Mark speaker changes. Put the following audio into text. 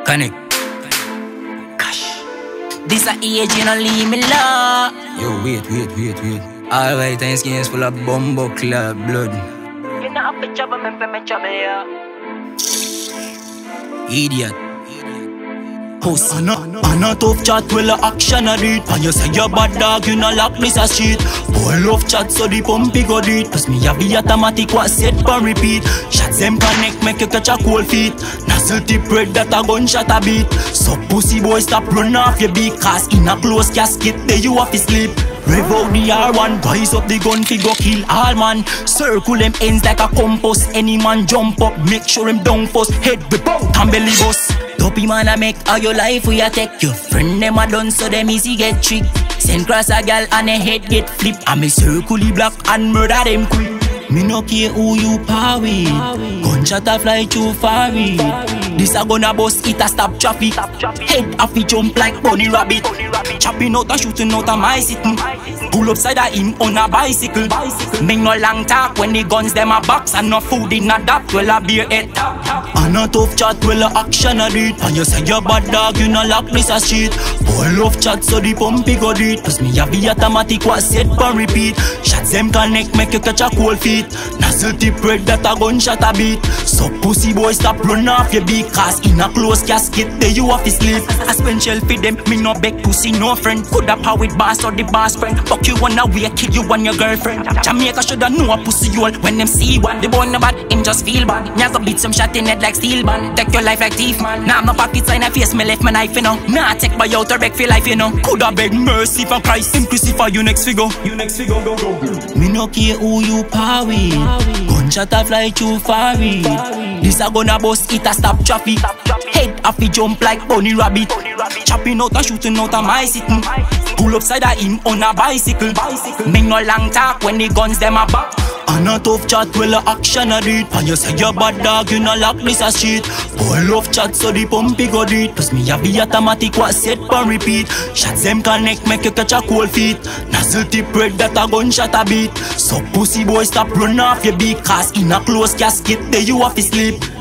Speaker 1: Connect.
Speaker 2: Gosh. This a age, you know, leave me low.
Speaker 1: Yo, wait. Alright, and skins full of bumbo club blood.
Speaker 2: You know, I'm trouble, me trouble, yeah.
Speaker 1: Idiot.
Speaker 2: Pussy.
Speaker 3: I not tough chat, well a action a it. And you say you bad dog, you no lock this a shit. Boy love chat, so the pumpy go it. Plus me have the automatic what set for repeat. Shots them connect, make you catch a cold feet. Nozzle tip red that a gunshot a beat. So pussy boy stop run off your beak. Cause in a close casket, there you have to sleep. Rev out the R1, rise up the gun fi go kill all man. Circle them ends like a compass. Any man jump up, make sure him down first. Head be bout and belly bust.
Speaker 2: Dopey man a make all your life we a take. Your friend them a done so them easy get trick. Send cross a gal and a head get flip. And me circle the block and murder them quick. Me no care who you par with. Gunshot a fly too far with. This a gonna bust it a stop traffic. Head a fi jump like bunny rabbit. Chopping out a shooting out a my sitting. Pull upside of him on a bicycle. Make no long talk when the guns them a box. And no food in a that well a beer head.
Speaker 3: I not tough chat, well a action a it. And you say you bad dog, you no lock this a shit. Boy love chat, so the pumpy go it. Plus me have the automatic what set for repeat. Shots them connect, make you catch a cold feet. Nozzle tip red that a gunshot a beat. So pussy boy stop run off your beak. Cause in a close casket, there you have to sleep. I spend shell for them, me no beg pussy no friend. Could have power with boss or the boss friend. Fuck you one away, kill you and your girlfriend. Jamaica shoulda know a pussy hole when them see one. The boy no bad, him just feel bad. Nya go beat some shot in head like steel band. Take your life like thief man. Now my pockets in a face, me left my knife you know. Nah take my out or beg for life you know. Coulda beg mercy for Christ. Him crucify you next figure. Go. Me no care who you par with. Gunshot a fly too far with. This a gonna bust it a stop traffic. Head a fi jump like bunny rabbit. Chopping out a shooting out a my sitting. Pull upside of him on a bicycle. Make no long talk when the guns them a back. I not tough chat, well a action a it. And you say you bad dog, you no lock this a shit. Boy love chat, so the pumpy go it. Plus me have the automatic what set for repeat. Shots them connect, make you catch a cold feet. Nozzle tip red that a gunshot a beat. So pussy boy stop run off your beak. Cause in a close casket, there you have to sleep.